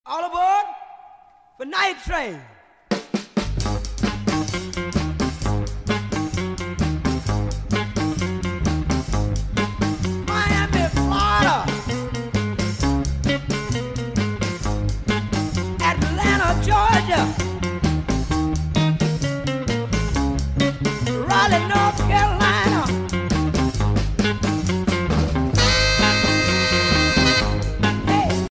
All aboard for night train. Miami, Florida. Atlanta, Georgia. Raleigh, North Carolina.